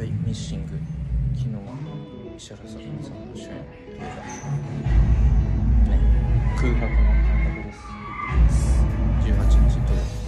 はい、ミッシング。昨日石原さとみさんの主演映画ね、 空白の感覚です。 18日土曜日